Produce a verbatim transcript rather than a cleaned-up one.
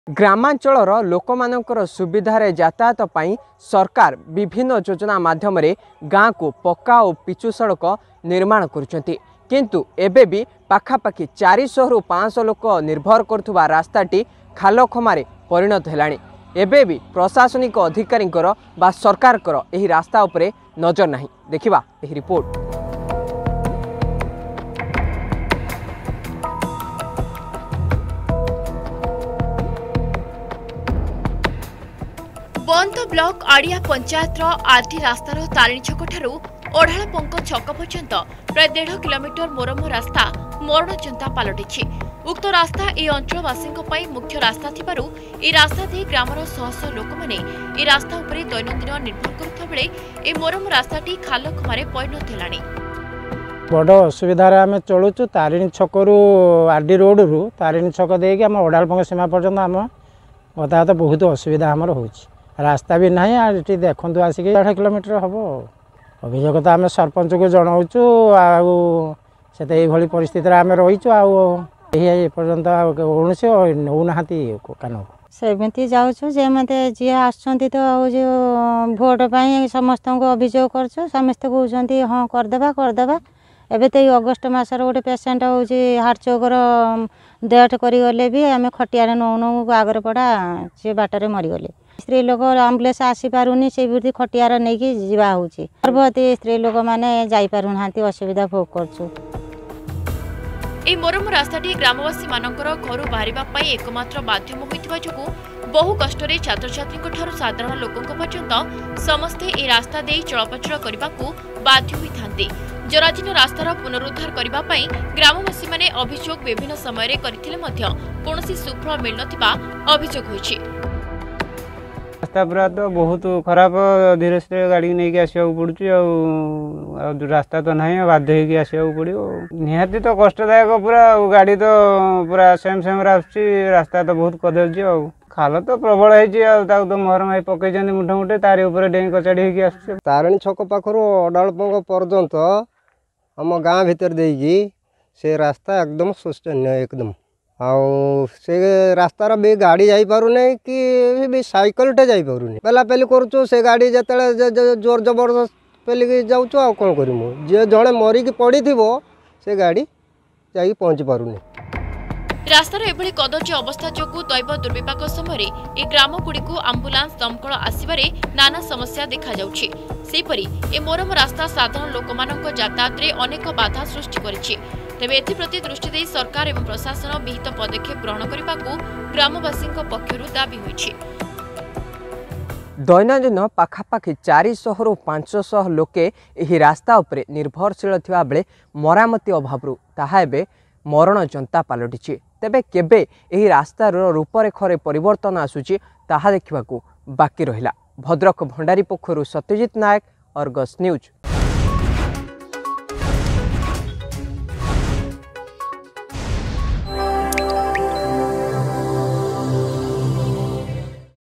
ग्रामांचलर लोक मानकर सुविधार यातायात पाई सरकार विभिन्न योजना माध्यम गाँव को पक्का और पिचु सड़क निर्माण करुछंती किंतु एबे भी पाखापाखि चार सौ रु पाँच सौ लोक निर्भर करुवा रास्ताटी खाल खमारे परिणत हेलाणी। एबे भी प्रशासनिक अधिकारी बा सरकार एही रास्ता उपरे नजर नहीं। देखिबा एही रिपोर्ट। बंद ब्लॉक आड़िया पंचायत आरटी रास्तार तारिणी छक ठारू ओढ़ालपंक छक पर्यंत प्राय डेढ़ किलोमीटर मोरम रास्ता मरण जनता पलटि। उक्त रास्ता ए अंचलवासी मुख्य रास्ता थिबारु ए रास्ता दे ग्रामर शह शह लोक माने ए रास्ता उपरे दैनंदिन निर्भर करुवा बेले ए मोरम रास्ताटी खाल खमारे परिणत हेलाणी। बड़ असुविधार आम चलुचु तारिणी छकरू आरडी रोड रु तारिणी छक देकी आम ओढ़ालपंक सीमा पर्यंत आम यातायात बहुत असुविधा आमर होची। रास्ता भी ना ये देखु आसिक आठ किलोमीटर हम अभियोग तो आम सरपंच को जनाऊँ आई परिस्थिति आम रहीचु आपर्यंत कौन नौना कान सेमती जाऊँ जे जी आसुँच तो जो भोट पाई समस्त को अभियोग कर समस्ते कहते हाँ करदे करदे एबे तो अगस्ट मसर गोटे पेसेंट हूँ हार्ट चौकर डेथ करगले भी आम खटिया नौ नौ आगर पड़ा सी बाटर मरीगले। स्त्री लोक आम्बुलेंस आसी पारुनी से भी खटियार नहीं कि जीवा होची। गर्भवती स्त्री लोक माने जाई पारुना असुविधा भोग करछु। ए मोरम रास्ताटी ग्रामवासी मानकर घर बाहरिबा पई एकमात्र माध्यम होइतिबा जोगु बहु कष्टरे छात्र छात्री ठारू साधारण लोकंक पर्यंत समस्ते ए रास्ता देई चलप्रचल करबाकू बाध्य होइथांते। जराजीर्ण रास्तार पुनरुद्धार करबा पई ग्रामवासी माने अभियोग विभिन्न समय करथिले मध्य कोनोसी सुफल मिल नथिबा अभियोग होइछि। रास्ता पूरा तो बहुत खराब धीरे धीरे गाड़ी नहीं आसवा पड़ू रास्ता तो ना बाध्य होगी आसवा पड़ो निहाती तो कष्टदायक पूरा गाड़ी तो पूरा सेम सेम रास्ता तो बहुत कदे खाल तो प्रबल है तो मोहर माई पकई मुठे मुठे तारी डे कचाड़ी होगी आस तारिणी छक पाखर अडालपंक पर्यंत आम गाँ भीतर देगी से रास्ता एकदम शोचनीय एकदम आउ से रास्तार भी गाड़ी जाई पारुने कि भी साइकिल टे जाई पारुने पेला पेली करूँ से गाड़ी जिते जोर जबरदस्त पेलिकी जाऊँ आ कौन करमु जे जड़े मरिकी पड़ी थी से गाड़ी जाई पहुँची पारुने। रास्तार एभली कदर्य अवस्था जोगु दैव दुर्विपाक समय ए ग्राम गुड़ी को आम्बुलांस दमकल आसबारे नाना समस्या देखा जाउछि। सेपरि ए मोरम रास्ता साधारण लोकमानक यातायात रे अनेक बाधा सृष्टि करिछि। तेबे एथिप्रति दृष्टि देई सरकार एवं प्रशासन विहित पदक्षेप ग्रहण करबाकू ग्रामवासीक पक्षरु दाबी होइछि। दैनंदिन पाखापाखि चार सौ रु पाँच सौ लोके एही रास्ता उपरे निर्भरशील थिबा बेले मरामती अभावरु ताहा एबे मरण जनता पलटिछि। तेबे केबे एही रास्तार रूपरेखरे परिवर्तन आसुछि ताहा देखिबाकू बाकी रहिला। भद्रक भंडारी पोखरु सत्यजित नायक, अर्गस न्यूज।